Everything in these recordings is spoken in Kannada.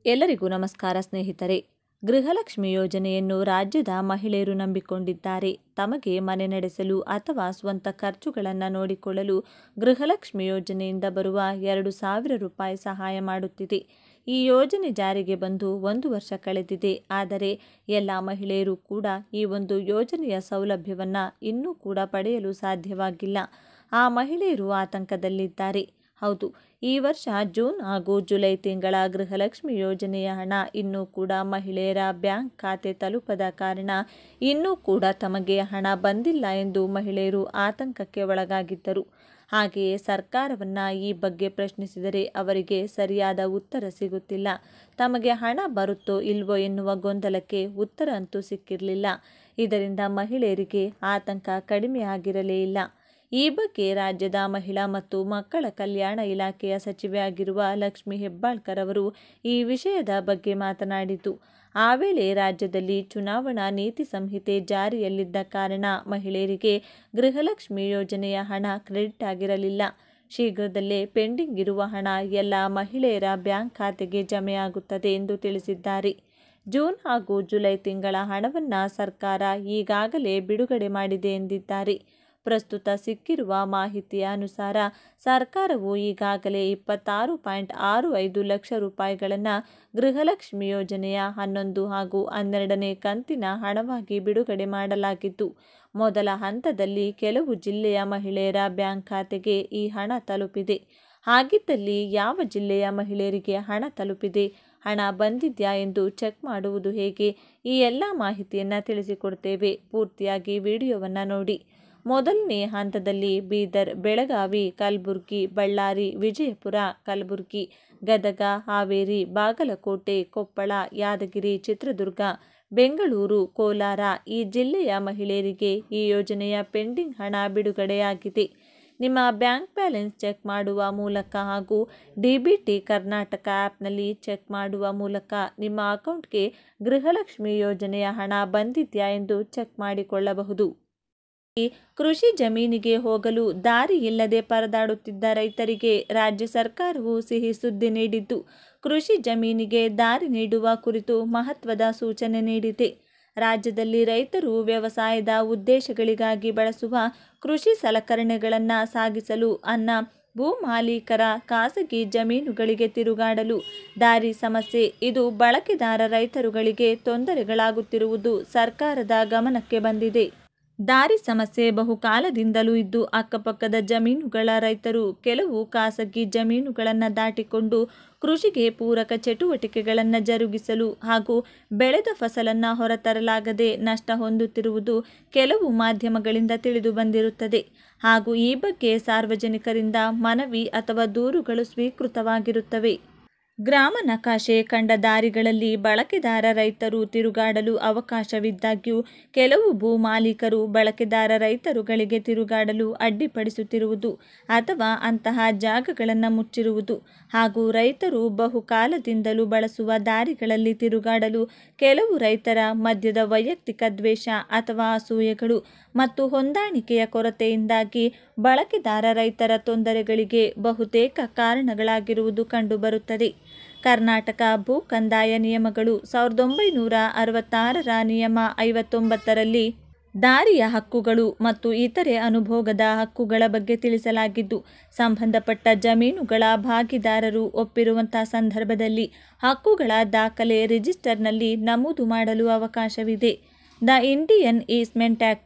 ಎಲ್ಲರಿಗೂ ನಮಸ್ಕಾರ ಸ್ನೇಹಿತರೆ. ಗೃಹಲಕ್ಷ್ಮಿ ಯೋಜನೆಯನ್ನು ರಾಜ್ಯದ ಮಹಿಳೆಯರು ನಂಬಿಕೊಂಡಿದ್ದಾರೆ. ತಮಗೆ ಮನೆ ನಡೆಸಲು ಅಥವಾ ಸ್ವಂತ ಖರ್ಚುಗಳನ್ನು ನೋಡಿಕೊಳ್ಳಲು ಗೃಹಲಕ್ಷ್ಮಿ ಯೋಜನೆಯಿಂದ ಬರುವ 2,000 ರೂಪಾಯಿ ಸಹಾಯ ಮಾಡುತ್ತಿದೆ. ಈ ಯೋಜನೆ ಜಾರಿಗೆ ಬಂದು 1 ವರ್ಷ ಕಳೆದಿದೆ. ಆದರೆ ಎಲ್ಲ ಮಹಿಳೆಯರು ಕೂಡ ಈ ಒಂದು ಯೋಜನೆಯ ಸೌಲಭ್ಯವನ್ನು ಇನ್ನೂ ಕೂಡ ಪಡೆಯಲು ಸಾಧ್ಯವಾಗಿಲ್ಲ. ಆ ಮಹಿಳೆಯರು ಆತಂಕದಲ್ಲಿದ್ದಾರೆ. ಹೌದು, ಈ ವರ್ಷ ಜೂನ್ ಹಾಗೂ ಜುಲೈ ತಿಂಗಳ ಗೃಹಲಕ್ಷ್ಮಿ ಯೋಜನೆಯ ಹಣ ಇನ್ನೂ ಕೂಡ ಮಹಿಳೆಯರ ಬ್ಯಾಂಕ್ ಖಾತೆ ತಲುಪದ ಕಾರಣ ಇನ್ನೂ ಕೂಡ ತಮಗೆ ಹಣ ಬಂದಿಲ್ಲ ಎಂದು ಮಹಿಳೆಯರು ಆತಂಕಕ್ಕೆ ಒಳಗಾಗಿದ್ದರು. ಹಾಗೆಯೇ ಸರ್ಕಾರವನ್ನು ಈ ಬಗ್ಗೆ ಪ್ರಶ್ನಿಸಿದರೆ ಅವರಿಗೆ ಸರಿಯಾದ ಉತ್ತರ ಸಿಗುತ್ತಿಲ್ಲ. ತಮಗೆ ಹಣ ಬರುತ್ತೋ ಇಲ್ವೋ ಎನ್ನುವ ಗೊಂದಲಕ್ಕೆ ಉತ್ತರ ಅಂತೂ ಸಿಕ್ಕಿರಲಿಲ್ಲ. ಇದರಿಂದ ಮಹಿಳೆಯರಿಗೆ ಆತಂಕ ಕಡಿಮೆ ಆಗಿರಲೇ ಇಲ್ಲ. ಈ ಬಗ್ಗೆ ರಾಜ್ಯದ ಮಹಿಳಾ ಮತ್ತು ಮಕ್ಕಳ ಕಲ್ಯಾಣ ಇಲಾಖೆಯ ಸಚಿವೆಯಾಗಿರುವ ಲಕ್ಷ್ಮಿ ಹೆಬ್ಬಾಳ್ಕರ್ ಅವರು ಈ ವಿಷಯದ ಬಗ್ಗೆ ಮಾತನಾಡಿತು. ಆ ವೇಳೆ ರಾಜ್ಯದಲ್ಲಿ ಚುನಾವಣಾ ನೀತಿ ಸಂಹಿತೆ ಜಾರಿಯಲ್ಲಿದ್ದ ಕಾರಣ ಮಹಿಳೆಯರಿಗೆ ಗೃಹಲಕ್ಷ್ಮಿ ಯೋಜನೆಯ ಹಣ ಕ್ರೆಡಿಟ್ ಆಗಿರಲಿಲ್ಲ. ಶೀಘ್ರದಲ್ಲೇ ಪೆಂಡಿಂಗ್ ಇರುವ ಹಣ ಎಲ್ಲ ಮಹಿಳೆಯರ ಬ್ಯಾಂಕ್ ಖಾತೆಗೆ ಜಮೆಯಾಗುತ್ತದೆ ಎಂದು ತಿಳಿಸಿದ್ದಾರೆ. ಜೂನ್ ಹಾಗೂ ಜುಲೈ ತಿಂಗಳ ಹಣವನ್ನು ಸರ್ಕಾರ ಈಗಾಗಲೇ ಬಿಡುಗಡೆ ಮಾಡಿದೆ ಎಂದಿದ್ದಾರೆ. ಪ್ರಸ್ತುತ ಸಿಕ್ಕಿರುವ ಮಾಹಿತಿಯ ಅನುಸಾರ ಸರ್ಕಾರವು ಈಗಾಗಲೇ 26.65 ಲಕ್ಷ ರೂಪಾಯಿಗಳನ್ನು ಗೃಹಲಕ್ಷ್ಮಿ ಯೋಜನೆಯ 11 ಹಾಗೂ 12ನೇ ಕಂತಿನ ಹಣವಾಗಿ ಬಿಡುಗಡೆ ಮಾಡಲಾಗಿದ್ದು, ಮೊದಲ ಹಂತದಲ್ಲಿ ಕೆಲವು ಜಿಲ್ಲೆಯ ಮಹಿಳೆಯರ ಬ್ಯಾಂಕ್ ಖಾತೆಗೆ ಈ ಹಣ ತಲುಪಿದೆ. ಹಾಗಿದ್ದಲ್ಲಿ ಯಾವ ಜಿಲ್ಲೆಯ ಮಹಿಳೆಯರಿಗೆ ಹಣ ತಲುಪಿದೆ, ಹಣ ಬಂದಿದೆಯಾ ಎಂದು ಚೆಕ್ ಮಾಡುವುದು ಹೇಗೆ? ಈ ಎಲ್ಲ ಮಾಹಿತಿಯನ್ನು ತಿಳಿಸಿಕೊಡ್ತೇವೆ. ಪೂರ್ತಿಯಾಗಿ ವಿಡಿಯೋವನ್ನು ನೋಡಿ. ಮೊದಲನೇ ಹಂತದಲ್ಲಿ ಬೀದರ್, ಬೆಳಗಾವಿ, ಕಲಬುರಗಿ, ಬಳ್ಳಾರಿ, ವಿಜಯಪುರ, ಕಲಬುರಗಿ, ಗದಗ, ಹಾವೇರಿ, ಬಾಗಲಕೋಟೆ, ಕೊಪ್ಪಳ, ಯಾದಗಿರಿ, ಚಿತ್ರದುರ್ಗ, ಬೆಂಗಳೂರು, ಕೋಲಾರ ಈ ಜಿಲ್ಲೆಯ ಮಹಿಳೆಯರಿಗೆ ಈ ಯೋಜನೆಯ ಪೆಂಡಿಂಗ್ ಹಣ ಬಿಡುಗಡೆಯಾಗಿದೆ. ನಿಮ್ಮ ಬ್ಯಾಂಕ್ ಬ್ಯಾಲೆನ್ಸ್ ಚೆಕ್ ಮಾಡುವ ಮೂಲಕ ಹಾಗೂ ಡಿಬಿಟಿ ಕರ್ನಾಟಕ ಆ್ಯಪ್ನಲ್ಲಿ ಚೆಕ್ ಮಾಡುವ ಮೂಲಕ ನಿಮ್ಮ ಅಕೌಂಟ್ಗೆ ಗೃಹಲಕ್ಷ್ಮಿ ಯೋಜನೆಯ ಹಣ ಬಂದಿದೆಯಾ ಎಂದು ಚೆಕ್ ಮಾಡಿಕೊಳ್ಳಬಹುದು. ಕೃಷಿ ಜಮೀನಿಗೆ ಹೋಗಲು ದಾರಿ ಇಲ್ಲದೆ ಪರದಾಡುತ್ತಿದ್ದ ರೈತರಿಗೆ ರಾಜ್ಯ ಸರ್ಕಾರವು ಸಿಹಿ ಸುದ್ದಿ ನೀಡಿದ್ದು, ಕೃಷಿ ಜಮೀನಿಗೆ ದಾರಿ ನೀಡುವ ಕುರಿತು ಮಹತ್ವದ ಸೂಚನೆ ನೀಡಿದೆ. ರಾಜ್ಯದಲ್ಲಿ ರೈತರು ವ್ಯವಸಾಯದ ಉದ್ದೇಶಗಳಿಗಾಗಿ ಬಳಸುವ ಕೃಷಿ ಸಲಕರಣೆಗಳನ್ನು ಸಾಗಿಸಲು ಭೂ ಮಾಲೀಕರ ಖಾಸಗಿ ಜಮೀನುಗಳಿಗೆ ತಿರುಗಾಡಲು ದಾರಿ ಸಮಸ್ಯೆ, ಇದು ಬಳಕೆದಾರ ರೈತರುಗಳಿಗೆ ತೊಂದರೆಗಳಾಗುತ್ತಿರುವುದು ಸರ್ಕಾರದ ಗಮನಕ್ಕೆ ಬಂದಿದೆ. ದಾರಿ ಸಮಸ್ಯೆ ಬಹುಕಾಲದಿಂದಲೂ ಇದ್ದು, ಅಕ್ಕಪಕ್ಕದ ಜಮೀನುಗಳ ರೈತರು ಕೆಲವು ಖಾಸಗಿ ಜಮೀನುಗಳನ್ನು ದಾಟಿಕೊಂಡು ಕೃಷಿಗೆ ಪೂರಕ ಚಟುವಟಿಕೆಗಳನ್ನು ಜರುಗಿಸಲು ಹಾಗೂ ಬೆಳೆದ ಫಸಲನ್ನು ಹೊರತರಲಾಗದೆ ನಷ್ಟ ಹೊಂದುತ್ತಿರುವುದು ಕೆಲವು ಮಾಧ್ಯಮಗಳಿಂದ ತಿಳಿದು ಬಂದಿರುತ್ತದೆ. ಹಾಗೂ ಈ ಬಗ್ಗೆ ಸಾರ್ವಜನಿಕರಿಂದ ಮನವಿ ಅಥವಾ ದೂರುಗಳು ಸ್ವೀಕೃತವಾಗಿರುತ್ತವೆ. ಗ್ರಾಮ ನಕಾಶೆ ಕಂಡ ದಾರಿಗಳಲ್ಲಿ ಬಳಕೆದಾರ ರೈತರು ತಿರುಗಾಡಲು ಅವಕಾಶವಿದ್ದಾಗ್ಯೂ ಕೆಲವು ಭೂ ಮಾಲೀಕರು ಬಳಕೆದಾರ ರೈತರುಗಳಿಗೆ ತಿರುಗಾಡಲು ಅಡ್ಡಿಪಡಿಸುತ್ತಿರುವುದು ಅಥವಾ ಅಂತಹ ಜಾಗಗಳನ್ನು ಮುಚ್ಚಿರುವುದು ಹಾಗೂ ರೈತರು ಬಹುಕಾಲದಿಂದಲೂ ಬಳಸುವ ದಾರಿಗಳಲ್ಲಿ ತಿರುಗಾಡಲು ಕೆಲವು ರೈತರ ಮಧ್ಯದ ವೈಯಕ್ತಿಕ ದ್ವೇಷ ಅಥವಾ ಅಸೂಯೆಗಳು ಮತ್ತು ಹೊಂದಾಣಿಕೆಯ ಕೊರತೆಯಿಂದಾಗಿ ಬಳಕೆದಾರ ರೈತರ ತೊಂದರೆಗಳಿಗೆ ಬಹುತೇಕ ಕಾರಣಗಳಾಗಿರುವುದು ಕಂಡುಬರುತ್ತದೆ. ಕರ್ನಾಟಕ ಭೂ ಕಂದಾಯ ನಿಯಮಗಳು 1966ರ ನಿಯಮ 59ರಲ್ಲಿ ದಾರಿಯ ಹಕ್ಕುಗಳು ಮತ್ತು ಇತರೆ ಅನುಭೋಗದ ಹಕ್ಕುಗಳ ಬಗ್ಗೆ ತಿಳಿಸಲಾಗಿದ್ದು, ಸಂಬಂಧಪಟ್ಟ ಜಮೀನುಗಳ ಭಾಗಿದಾರರು ಒಪ್ಪಿರುವಂತಹ ಸಂದರ್ಭದಲ್ಲಿ ಹಕ್ಕುಗಳ ದಾಖಲೆ ರಿಜಿಸ್ಟರ್ನಲ್ಲಿ ನಮೂದು ಮಾಡಲು ಅವಕಾಶವಿದೆ. ದ ಇಂಡಿಯನ್ ಈಸ್ಮೆಂಟ್ ಆಕ್ಟ್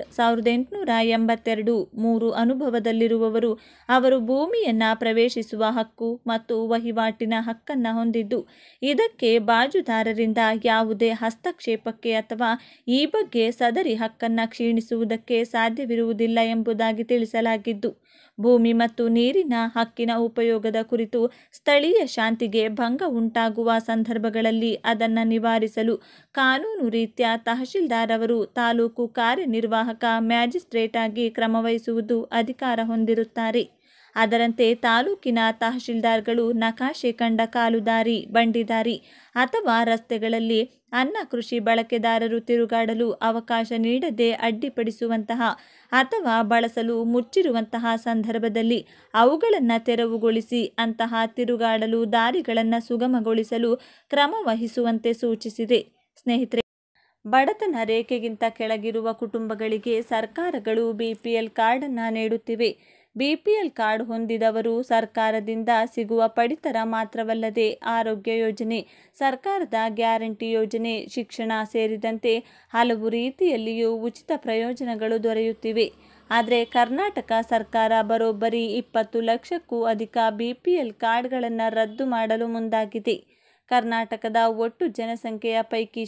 1882 3 ಅನುಭವದಲ್ಲಿರುವವರು ಅವರು ಭೂಮಿಯನ್ನು ಪ್ರವೇಶಿಸುವ ಹಕ್ಕು ಮತ್ತು ವಹಿವಾಟಿನ ಹಕ್ಕನ್ನು ಹೊಂದಿದ್ದು, ಇದಕ್ಕೆ ಬಾಜುದಾರರಿಂದ ಯಾವುದೇ ಹಸ್ತಕ್ಷೇಪಕ್ಕೆ ಅಥವಾ ಈ ಬಗ್ಗೆ ಸದರಿ ಹಕ್ಕನ್ನು ಕ್ಷೀಣಿಸುವುದಕ್ಕೆ ಸಾಧ್ಯವಿರುವುದಿಲ್ಲ ಎಂಬುದಾಗಿ ತಿಳಿಸಲಾಗಿದ್ದು, ಭೂಮಿ ಮತ್ತು ನೀರಿನ ಹಕ್ಕಿನ ಉಪಯೋಗದ ಕುರಿತು ಸ್ಥಳೀಯ ಶಾಂತಿಗೆ ಭಂಗ ಉಂಟಾಗುವ ಸಂದರ್ಭಗಳಲ್ಲಿ ಅದನ್ನು ನಿವಾರಿಸಲು ಕಾನೂನು ರೀತ್ಯ ತಹಶೀಲ್ದಾರ್ ಅವರು ತಾಲೂಕು ಕಾರ್ಯನಿರ್ವಾಹಕ ಮ್ಯಾಜಿಸ್ಟ್ರೇಟ್ ಆಗಿ ಕ್ರಮವಹಿಸುವುದು ಅಧಿಕಾರ ಹೊಂದಿರುತ್ತಾರೆ. ಅದರಂತೆ ತಾಲೂಕಿನ ತಹಶೀಲ್ದಾರ್ಗಳು ನಕಾಶೆ ಕಂಡ ಕಾಲುದಾರಿ, ಬಂಡಿದಾರಿ ಅಥವಾ ರಸ್ತೆಗಳಲ್ಲಿ ಅನ್ನ ಕೃಷಿ ಬಳಕೆದಾರರು ತಿರುಗಾಡಲು ಅವಕಾಶ ನೀಡದೆ ಅಡ್ಡಿಪಡಿಸುವಂತಹ ಅಥವಾ ಬಳಸಲು ಮುಚ್ಚಿರುವಂತಹ ಸಂದರ್ಭದಲ್ಲಿ ಅವುಗಳನ್ನು ತೆರವುಗೊಳಿಸಿ ಅಂತಹ ತಿರುಗಾಡಲು ದಾರಿಗಳನ್ನು ಸುಗಮಗೊಳಿಸಲು ಕ್ರಮ ವಹಿಸುವಂತೆ ಸೂಚಿಸಿದೆ. ಸ್ನೇಹಿತರೆ, ಬಡತನ ರೇಖೆಗಿಂತ ಕೆಳಗಿರುವ ಕುಟುಂಬಗಳಿಗೆ ಸರ್ಕಾರಗಳು ಬಿಪಿಎಲ್ ಕಾರ್ಡನ್ನು ನೀಡುತ್ತಿವೆ. ಬಿಪಿಎಲ್ ಕಾರ್ಡ್ ಹೊಂದಿದವರು ಸರ್ಕಾರದಿಂದ ಸಿಗುವ ಪಡಿತರ ಮಾತ್ರವಲ್ಲದೆ ಆರೋಗ್ಯ ಯೋಜನೆ, ಸರ್ಕಾರದ ಗ್ಯಾರಂಟಿ ಯೋಜನೆ, ಶಿಕ್ಷಣ ಸೇರಿದಂತೆ ಹಲವು ರೀತಿಯಲ್ಲಿಯೂ ಉಚಿತ ಪ್ರಯೋಜನಗಳು ದೊರೆಯುತ್ತಿವೆ. ಆದರೆ ಕರ್ನಾಟಕ ಸರ್ಕಾರ ಬರೋಬ್ಬರಿ 20 ಲಕ್ಷಕ್ಕೂ ಅಧಿಕ ಬಿಪಿಎಲ್ ಕಾರ್ಡ್ಗಳನ್ನು ರದ್ದು ಮಾಡಲು ಮುಂದಾಗಿದೆ. ಕರ್ನಾಟಕದ ಒಟ್ಟು ಜನಸಂಖ್ಯೆಯ ಪೈಕಿ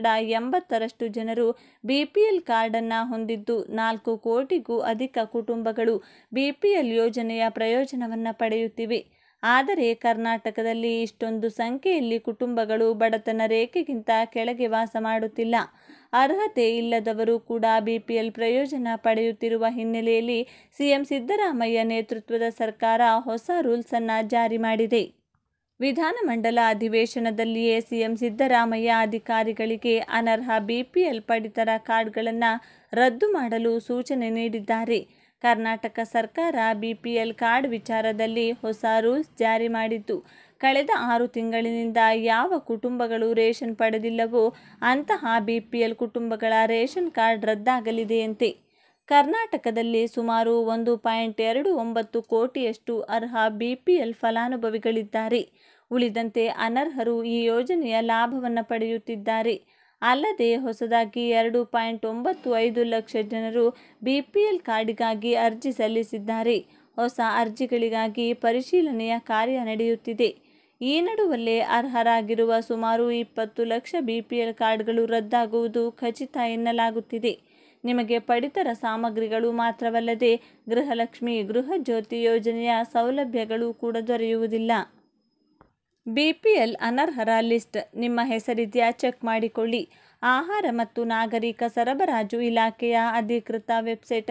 80% ಜನರು ಬಿಪಿಎಲ್ ಕಾರ್ಡನ್ನು ಹೊಂದಿದ್ದು 4 ಕೋಟಿಗೂ ಅಧಿಕ ಕುಟುಂಬಗಳು ಬಿಪಿಎಲ್ ಯೋಜನೆಯ ಪ್ರಯೋಜನವನ್ನು ಪಡೆಯುತ್ತಿವೆ. ಆದರೆ ಕರ್ನಾಟಕದಲ್ಲಿ ಇಷ್ಟೊಂದು ಸಂಖ್ಯೆಯಲ್ಲಿ ಕುಟುಂಬಗಳು ಬಡತನ ರೇಖೆಗಿಂತ ಕೆಳಗೆ ವಾಸ ಮಾಡುತ್ತಿಲ್ಲ. ಅರ್ಹತೆ ಇಲ್ಲದವರು ಕೂಡ ಬಿಪಿಎಲ್ ಪ್ರಯೋಜನ ಪಡೆಯುತ್ತಿರುವ ಹಿನ್ನೆಲೆಯಲ್ಲಿ ಸಿಎಂ ಸಿದ್ದರಾಮಯ್ಯ ನೇತೃತ್ವದ ಸರ್ಕಾರ ಹೊಸ ರೂಲ್ಸ್ ಅನ್ನು ಜಾರಿ ಮಾಡಿದೆ. ವಿಧಾನಮಂಡಲ ಅಧಿವೇಶನದಲ್ಲಿಯೇ ಸಿಎಂ ಸಿದ್ದರಾಮಯ್ಯ ಅಧಿಕಾರಿಗಳಿಗೆ ಅನರ್ಹ ಬಿಪಿಎಲ್ ಪಡಿತರ ಕಾರ್ಡ್ಗಳನ್ನು ರದ್ದು ಮಾಡಲು ಸೂಚನೆ ನೀಡಿದ್ದಾರೆ. ಕರ್ನಾಟಕ ಸರ್ಕಾರ ಬಿಪಿಎಲ್ ಕಾರ್ಡ್ ವಿಚಾರದಲ್ಲಿ ಹೊಸ ರೂಲ್ಸ್ ಜಾರಿ ಮಾಡಿದ್ದು, ಕಳೆದ 6 ತಿಂಗಳಿನಿಂದ ಯಾವ ಕುಟುಂಬಗಳು ರೇಷನ್ ಪಡೆದಿಲ್ಲವೋ ಅಂತಹ ಬಿಪಿಎಲ್ ಕುಟುಂಬಗಳ ರೇಷನ್ ಕಾರ್ಡ್ ರದ್ದಾಗಲಿದೆಯಂತೆ. ಕರ್ನಾಟಕದಲ್ಲಿ ಸುಮಾರು 1.29 ಕೋಟಿಯಷ್ಟು ಅರ್ಹ ಬಿಪಿಎಲ್ ಫಲಾನುಭವಿಗಳಿದ್ದಾರೆ. ಉಳಿದಂತೆ ಅನರ್ಹರು ಈ ಯೋಜನೆಯ ಲಾಭವನ್ನು ಪಡೆಯುತ್ತಿದ್ದಾರೆ. ಅಲ್ಲದೆ ಹೊಸದಾಗಿ 2.95 ಲಕ್ಷ ಜನರು ಬಿಪಿಎಲ್ ಕಾರ್ಡ್ಗಾಗಿ ಅರ್ಜಿ ಸಲ್ಲಿಸಿದ್ದಾರೆ. ಹೊಸ ಅರ್ಜಿಗಳಿಗಾಗಿ ಪರಿಶೀಲನೆಯ ಕಾರ್ಯ ನಡೆಯುತ್ತಿದೆ. ಈ ನಡುವಲ್ಲೇ ಅರ್ಹರಾಗಿರುವ ಸುಮಾರು 20 ಲಕ್ಷ ಬಿಪಿಎಲ್ ಕಾರ್ಡ್ಗಳು ರದ್ದಾಗುವುದು ಖಚಿತ ಎನ್ನಲಾಗುತ್ತಿದೆ. ನಿಮಗೆ ಪಡಿತರ ಸಾಮಗ್ರಿಗಳು ಮಾತ್ರವಲ್ಲದೆ ಗೃಹಲಕ್ಷ್ಮಿ, ಗೃಹಜ್ಯೋತಿ ಯೋಜನೆಯ ಸೌಲಭ್ಯಗಳು ಕೂಡ ದೊರೆಯುವುದಿಲ್ಲ. ಬಿಪಿಎಲ್ ಅನರ್ಹರ ಲಿಸ್ಟ್ ನಿಮ್ಮ ಹೆಸರಿದೆಯಾ ಚೆಕ್ ಮಾಡಿಕೊಳ್ಳಿ. ಆಹಾರ ಮತ್ತು ನಾಗರಿಕ ಸರಬರಾಜು ಇಲಾಖೆಯ ಅಧಿಕೃತ ವೆಬ್ಸೈಟ್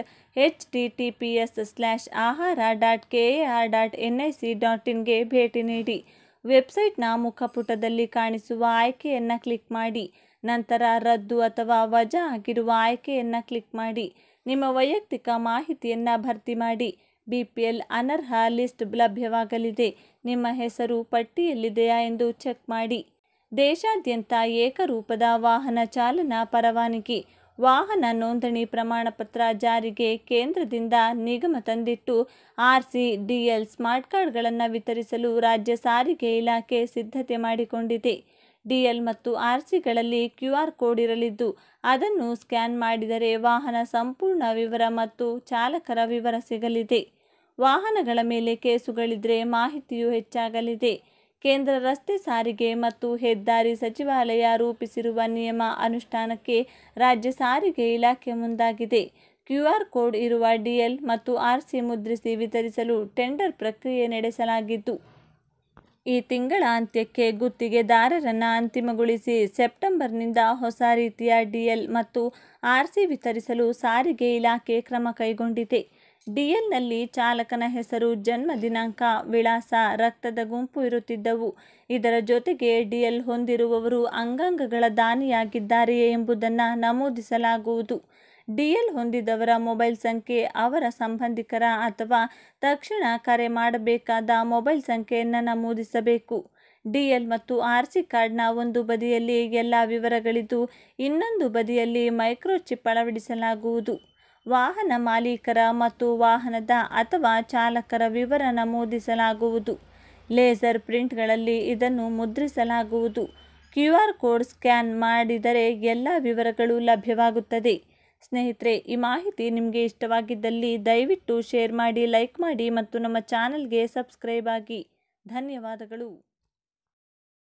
https:/ahara.kar.nic.in ಗೆ ಭೇಟಿ ನೀಡಿ. ವೆಬ್ಸೈಟ್ನ ಮುಖಪುಟದಲ್ಲಿ ಕಾಣಿಸುವ ಆಯ್ಕೆಯನ್ನು ಕ್ಲಿಕ್ ಮಾಡಿ. ನಂತರ ರದ್ದು ಅಥವಾ ವಜಾ ಆಗಿರುವ ಆಯ್ಕೆಯನ್ನು ಕ್ಲಿಕ್ ಮಾಡಿ. ನಿಮ್ಮ ವೈಯಕ್ತಿಕ ಮಾಹಿತಿಯನ್ನು ಭರ್ತಿ ಮಾಡಿ. ಬಿಪಿಎಲ್ ಅನರ್ಹ ಲಿಸ್ಟ್ ಲಭ್ಯವಾಗಲಿದೆ. ನಿಮ್ಮ ಹೆಸರು ಪಟ್ಟಿಯಲ್ಲಿದೆಯಾ ಎಂದು ಚೆಕ್ ಮಾಡಿ. ದೇಶಾದ್ಯಂತ ಏಕರೂಪದ ವಾಹನ ಚಾಲನಾ ಪರವಾನಗಿ, ವಾಹನ ನೋಂದಣಿ ಪ್ರಮಾಣಪತ್ರ ಜಾರಿಗೆ ಕೇಂದ್ರದಿಂದ ನಿಗಮ ತಂದಿಟ್ಟು ಆರ್ಸಿ, ಡಿಎಲ್, ಸ್ಮಾರ್ಟ್ ಕಾರ್ಡ್ಗಳನ್ನು ವಿತರಿಸಲು ರಾಜ್ಯ ಸಾರಿಗೆ ಇಲಾಖೆ ಸಿದ್ಧತೆ ಮಾಡಿಕೊಂಡಿದೆ. ಡಿಎಲ್ ಮತ್ತು ಆರ್ಸಿಗಳಲ್ಲಿ QR ಕೋಡ್ ಇರಲಿದ್ದು, ಅದನ್ನು ಸ್ಕ್ಯಾನ್ ಮಾಡಿದರೆ ವಾಹನ ಸಂಪೂರ್ಣ ವಿವರ ಮತ್ತು ಚಾಲಕರ ವಿವರ ಸಿಗಲಿದೆ. ವಾಹನಗಳ ಮೇಲೆ ಕೇಸುಗಳಿದ್ರೆ ಮಾಹಿತಿಯೂ ಹೆಚ್ಚಾಗಲಿದೆ. ಕೇಂದ್ರ ರಸ್ತೆ ಸಾರಿಗೆ ಮತ್ತು ಹೆದ್ದಾರಿ ಸಚಿವಾಲಯ ರೂಪಿಸಿರುವ ನಿಯಮ ಅನುಷ್ಠಾನಕ್ಕೆ ರಾಜ್ಯ ಸಾರಿಗೆ ಇಲಾಖೆ ಮುಂದಾಗಿದೆ. QR ಕೋಡ್ ಇರುವ ಡಿಎಲ್ ಮತ್ತು ಆರ್ಸಿ ಮುದ್ರಿಸಿ ವಿತರಿಸಲು ಟೆಂಡರ್ ಪ್ರಕ್ರಿಯೆ ನಡೆಸಲಾಗಿದ್ದು, ಈ ತಿಂಗಳ ಅಂತ್ಯಕ್ಕೆ ಗುತ್ತಿಗೆದಾರರನ್ನು ಅಂತಿಮಗೊಳಿಸಿ ಸೆಪ್ಟೆಂಬರ್ನಿಂದ ಹೊಸ ರೀತಿಯ ಡಿಎಲ್ ಮತ್ತು ಆರ್ಸಿ ವಿತರಿಸಲು ಸಾರಿಗೆ ಇಲಾಖೆ ಕ್ರಮ ಕೈಗೊಂಡಿದೆ. ಡಿಎಲ್ನಲ್ಲಿ ಚಾಲಕನ ಹೆಸರು, ಜನ್ಮ ದಿನಾಂಕ, ವಿಳಾಸ, ರಕ್ತದ ಗುಂಪು ಇರುತ್ತಿದ್ದವು. ಇದರ ಜೊತೆಗೆ ಡಿಎಲ್ ಹೊಂದಿರುವವರು ಅಂಗಾಂಗಗಳ ದಾನಿಯಾಗಿದ್ದಾರೆಯೇ ಎಂಬುದನ್ನು ನಮೂದಿಸಲಾಗುವುದು. ಡಿಎಲ್ ಹೊಂದಿದವರ ಮೊಬೈಲ್ ಸಂಖ್ಯೆ, ಅವರ ಸಂಬಂಧಿಕರ ಅಥವಾ ತಕ್ಷಣ ಕರೆ ಮಾಡಬೇಕಾದ ಮೊಬೈಲ್ ಸಂಖ್ಯೆಯನ್ನು ನಮೂದಿಸಬೇಕು. ಡಿಎಲ್ ಮತ್ತು ಆರ್ಸಿ ಕಾರ್ಡ್ನ ಒಂದು ಬದಿಯಲ್ಲಿ ಎಲ್ಲ ವಿವರಗಳಿದ್ದು, ಇನ್ನೊಂದು ಬದಿಯಲ್ಲಿ ಮೈಕ್ರೋಚಿಪ್ ಅಳವಡಿಸಲಾಗುವುದು. ವಾಹನ ಮಾಲೀಕರ ಮತ್ತು ವಾಹನದ ಅಥವಾ ಚಾಲಕರ ವಿವರ ನಮೂದಿಸಲಾಗುವುದು. ಲೇಸರ್ ಪ್ರಿಂಟ್ಗಳಲ್ಲಿ ಇದನ್ನು ಮುದ್ರಿಸಲಾಗುವುದು. QR ಕೋಡ್ ಸ್ಕ್ಯಾನ್ ಮಾಡಿದರೆ ಎಲ್ಲ ವಿವರಗಳು ಲಭ್ಯವಾಗುತ್ತದೆ. ಸ್ನೇಹಿತರೆ, ಈ ಮಾಹಿತಿ ನಿಮಗೆ ಇಷ್ಟವಾಗಿದ್ದಲ್ಲಿ ದಯವಿಟ್ಟು ಶೇರ್ ಮಾಡಿ, ಲೈಕ್ ಮಾಡಿ ಮತ್ತು ನಮ್ಮ ಚಾನಲ್ಗೆ ಸಬ್ಸ್ಕ್ರೈಬ್ ಆಗಿ. ಧನ್ಯವಾದಗಳು.